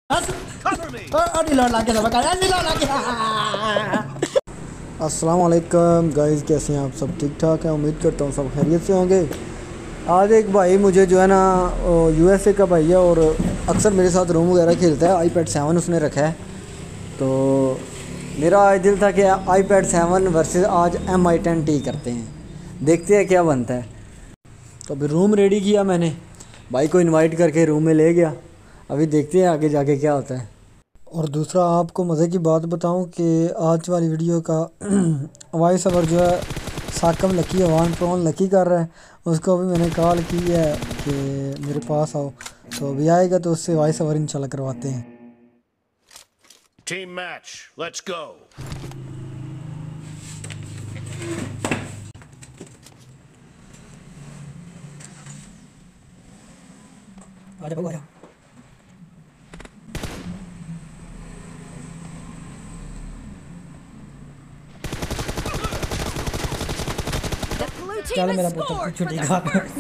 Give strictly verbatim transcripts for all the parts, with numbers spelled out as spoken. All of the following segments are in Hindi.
अस्सलाम वालेकुम गाइस, कैसे हैं आप? सब ठीक ठाक हैं, उम्मीद करता हूँ सब खैरियत से होंगे। आज एक भाई मुझे जो है ना यूएसए का भाई है और अक्सर मेरे साथ रूम वगैरह खेलता है। आईपैड सेवन उसने रखा है, तो मेरा आज दिल था कि आईपैड सेवन वर्सेस आज एम आई टेन टी करते हैं, देखते हैं क्या बनता है। तो अभी रूम रेडी किया मैंने, भाई को इनवाइट करके रूम में ले गया। अभी देखते हैं आगे जाके क्या होता है। और दूसरा आपको मज़े की बात बताऊं कि आज वाली वीडियो का वॉइस ओवर जो है साकम लकी अवान प्रोन लकी कर रहा है। उसको भी मैंने कॉल की है कि मेरे पास आओ, तो अभी आएगा तो उससे वॉइस ओवर इंशाल्लाह करवाते हैं। Team match, let's go. आजा बाबू आजा। चल मेरा पुत्र छुट्टी खा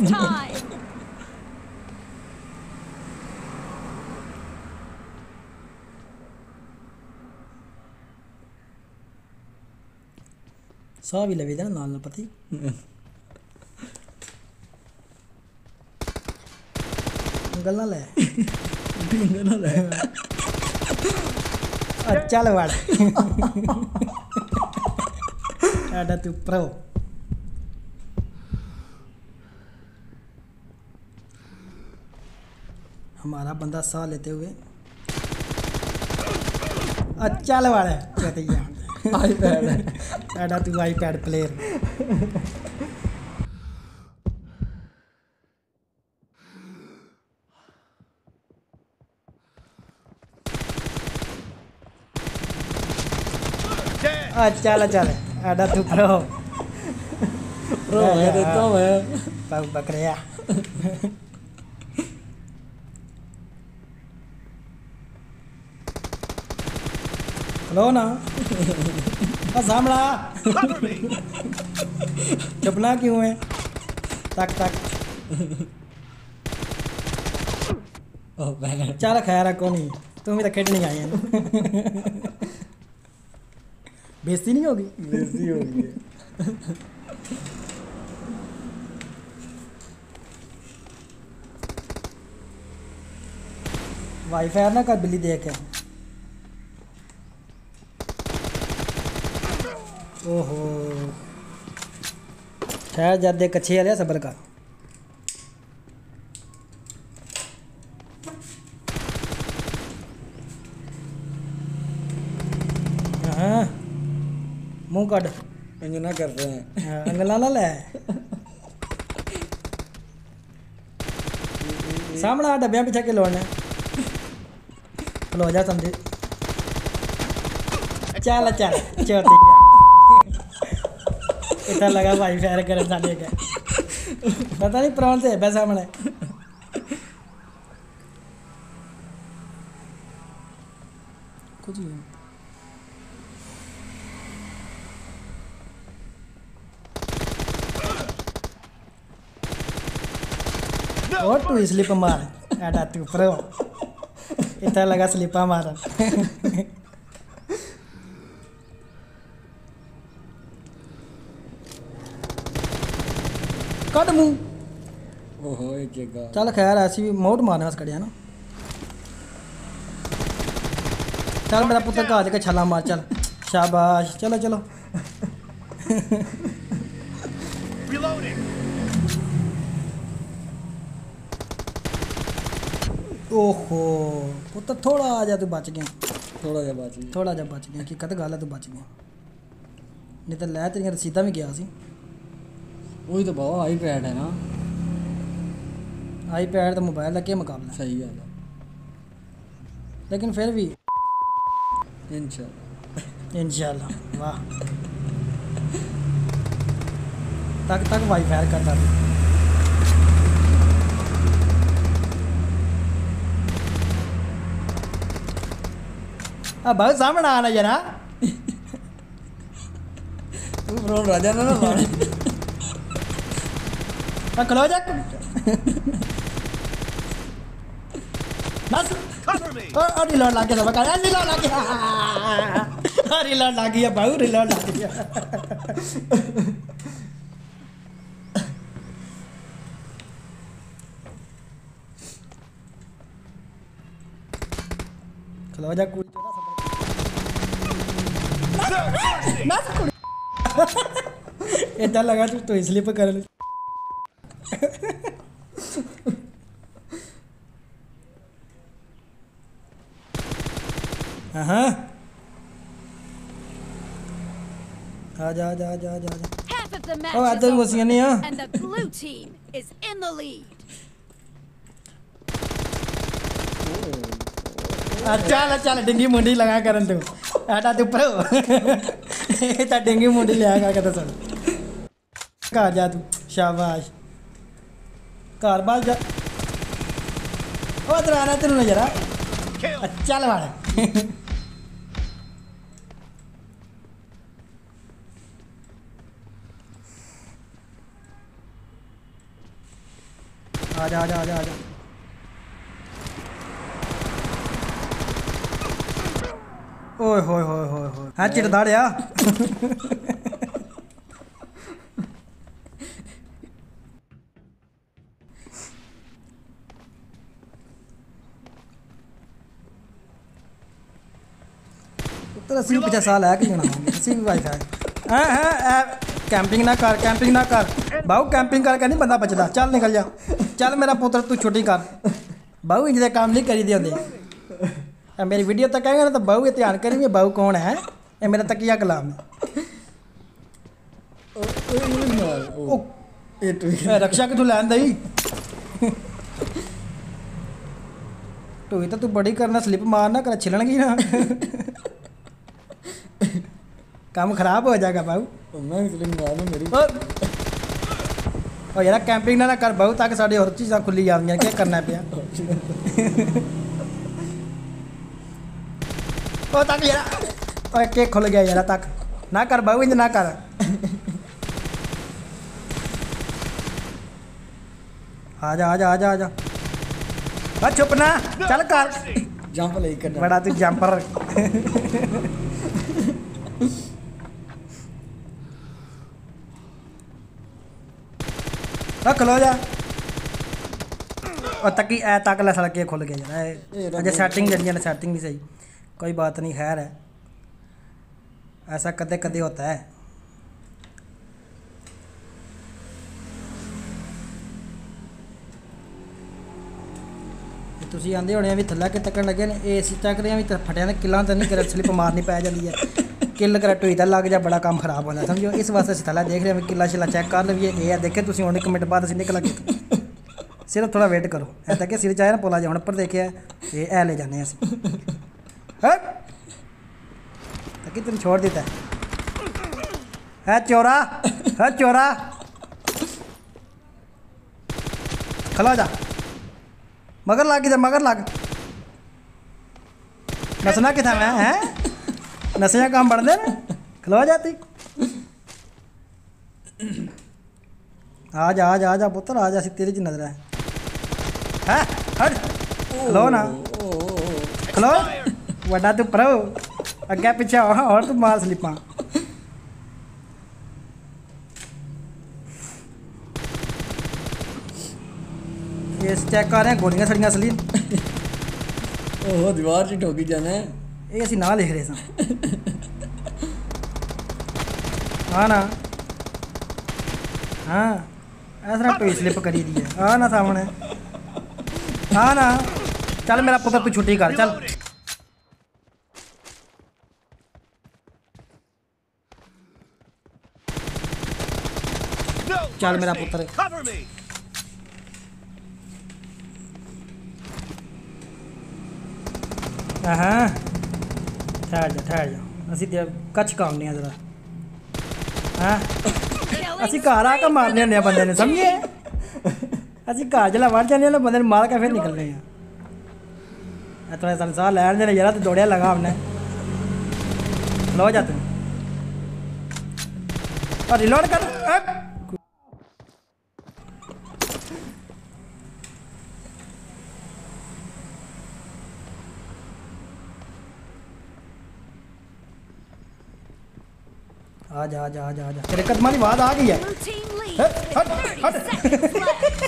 सौ भी लगे ना नाल पति गल्ला ले गल्ला ले अच्छा ले वाड़ आडा तू प्रो हमारा बंदा साह लेते हुए अच्छा ले वाड़ कहते हैं आईपैड आडा तू आईपैड प्लेयर। चल चल आडा तू प्रो प्रो है देता हूँ मैं पाव बकरिया। हेलो ना सामड़ा चुपना क्यों है? तक तक चल खैर को नहीं, तुम भी तो खेलने आई है। बेइज्जती नहीं होगी? बेइज्जती होगी। वाईफाई ना कर बिल्ली देख है। ओहो खैर जब देख अच्छे वाले सबर का हाँ मुंह काट अंजना कर रहे हैं अंगला ला ले सामने डब्बिया पीछे के लोने खलो जा समझे। चल चल चौथी इतना लगा भाई फैर करे साले का पता नहीं प्रॉन से है सामने। कुछ नहीं और तू स्लिप मार आडा तू प्रो इतना लगा स्लिपा मार। कट मुंह ओहो एक एक चल खैर ऐसी भी मोट मारने खड़े है ना। चल मेरा पुत्र का आके छला मार चल शाबाश चलो चलो। ओहो पुत्र थोड़ा आ जा, तू बच गया थोड़ा जा बच गया थोड़ा जा बच गया कि कद गल है तू बच गया, नहीं तो लै तेरिया रसीदा भी गया सी। वही तो बहुत आईपैड है ना, आईपैड तो मोबाइल का क्या मुकाबला। सही गल है, लेकिन फिर भी इंशाल्लाह इंशाल्लाह वाह तक तक वाईफाई करता था। अब बहुत सामने आना जरा तू फ्रोन राजा ना ना खलो जा बस और रिलोड लाके सब का रिलोड लाके हां रिलोड लाग गया भाऊ रिलोड लाग गया खलो जा कुड़ी चोदा सब ना कुड़ी इतना लगा तू तो इसलिए पे कर ले हाँ आजा आजा आजा आजा आजा ओ आजा वसिया नहीं है and the blue team is in the lead. चल चल डिंगी मुंडी लगा करन तू आटा तू पर ता डिंगी मुंडी लगा कर चल घर जा तू शाबाश घर बाल जा ओ तेरा आना तेरे जरा चल वाला आजा आजा आजा आजा ओए होए होए होए होए हाँ चिट दाड़िया तेरा अस्सी पचास साल है कि अस्सी भी वाईफाई हाँ हाँ कैंपिंग ना कर कैंपिंग ना कर बाहू कैंपिंग करके नहीं बंदा बचता चल निकल जा चल मेरा पुत्र तू छुट्टी कर बाहू इंज काम नहीं करी दे होंगे मेरी वीडियो तक आएगा ना तो बाहू ये ध्यान करेंगे बाहू कौन है ये मेरा तकिया कलाम है रक्षा कि तू लैन दई टोई तो तू बड़ी करना स्लिप मारना कर छिलनगी ना काम खराब हो जाएगा बाहू मैं स्लिप मारना मेरी और यार कैंपिंग ना ना कर बाहू ताकि साड़ी और चीज़ां खुली जाएंगी क्या करना पिया ओ तक यार ओए केक खुल गया यार तक ना कर बाबू इंज ना कर आजा आजा आजा आजा बस चुप ना चल कर जंप ले कर बड़ा तू जंपर ओ खलो जा और तकी ए तक ला साला केक खुल गया यार अजय सेटिंग जड़ी है सेटिंग भी सही कोई बात नहीं खैर है ऐसा कदे कदे होता है तुसी आंदे होने भी थल्ला के तकन लगे ने एसी चक रहे भी फटिया ने किला तो नहीं कर स्लिप मारनी पै जाती है किल कर टोई तो लग जा बड़ा काम खराब होना समझो इस वास्ते अस थल्ला देख रहे हैं किला शिला चेक कर लीए ये देखे तुम हूँ एक मिनट बाद अस निकला कि सिर्फ थोड़ा वेट करो ऐसा कि सिर चाहे ना पोला जा हूँ उपर देखे ये है ले जाने अस कि तुम छोड़ देता है चोरा है चोरा खला जा मगर लाग जा मगर लाग नसना कितना मैं है नशे काम बढ़ दे खलो जाती आ जा आ जा आ जा पुत्र आ जा तेरी च नजर है हैं हट खलो ना खलो वड्डा तू प्रो अगे पिछे और तू मार स्लिपा इस चेक कर रहे हैं गोलियां सड़ियां असली ओह दीवार च ठोकी जाना है ये असी ना लिख रहे स हाँ ना हाँ ऐसा टोई स्लिप करी दी है हाँ ना सामने हाँ ना चल मेरा पुत्र तू छुट्टी कर चल चल मेरा पुत्र हाँ ठहर जा ठहर जा असी कच्छ काम नहीं जरा हाँ असी घर आके मारने होने बंदे ने समझे असी घर जला वड़ जाने बंदे मार के फिर निकल रहे हैं थोड़ा संसार लैन देने जरा तो दौड़िया लगा हमने लो जा तुम और रिलोड कर आ जा आ जा आ जा आ जा तेरे कदमां दी आवाज आ गई है Blue team lead. हट, हट, thirty हट। seconds left.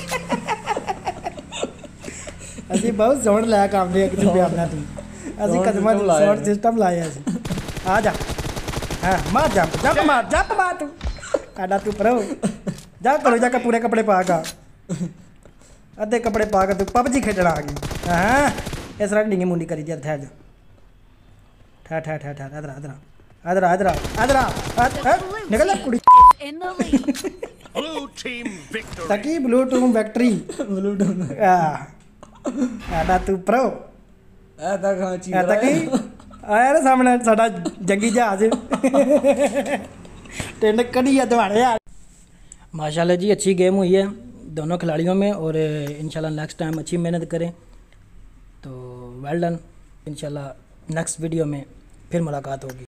ਅਸੀਂ ਬਹੁਤ ਜ਼ੋਰ ਲਾਇਆ ਕੰਮ ਦੇ ਇੱਕ ਦੂਜੇ ਆਪਣਾ ਤੂੰ ਅਸੀਂ Sound ਕਦਮਾਂ system ਲਾਇਆ ਸਾਊਂਡ ਸਿਸਟਮ ਲਾਇਆ ਸੀ ਆ ਜਾ ਹਾਂ ਮਾਰ ਜੰਪ ਜੰਪ ਮਾਰ ਜੰਪ ਮਾਰ ਤੂੰ ਆਡਾ ਤੂੰ ਪਰੋ ਜਾ ਕਰੋ ਜਾ ਕੇ ਪੂਰੇ ਕੱਪੜੇ ਪਾ ਕੇ ਅੱਧੇ ਕੱਪੜੇ ਪਾ ਕੇ ਤੂੰ ਪਬਜੀ ਖੇਡਣ ਆ ਗਈ ਹਾਂ ਇਸ ਤਰ੍ਹਾਂ ਢਿੰਗੀ ਮੁੰਡੀ ਕਰੀ ਜਾ ਠਹਿਰ ਜਾ ਠਹਿਰ ਠਹਿਰ ਠਹਿਰ ਠਹਿਰ ਅਦਰਾ ਅਦਰਾ ਅਦਰਾ ਅਦਰਾ ਅਦਰਾ ਨਿਕਲ ਜਾ ਕੁੜੀ In the lead. Blue team victory. ਤਕੀ ਬਲੂ ਟੂਮ ਫੈਕਟਰੀ ਬਲੂ ਡੋਨ ਆ ਆਡਾ ਤੂੰ ਪਰੋ ਐ ਤਾਂ ਖਾਂ ਚੀ ਐ ਤਕੀ ਆਇਆ ਨਾ ਸਾਹਮਣੇ ਸਾਡਾ ਜੰਗੀ ਜਹਾਜ਼ टेंड कड़ी है दवाड़े यार माशाल्लाह जी अच्छी गेम हुई है दोनों खिलाड़ियों में और इंशाल्लाह नेक्स्ट टाइम अच्छी मेहनत करें तो वेल डन इंशाल्लाह नेक्स्ट वीडियो में फिर मुलाकात होगी।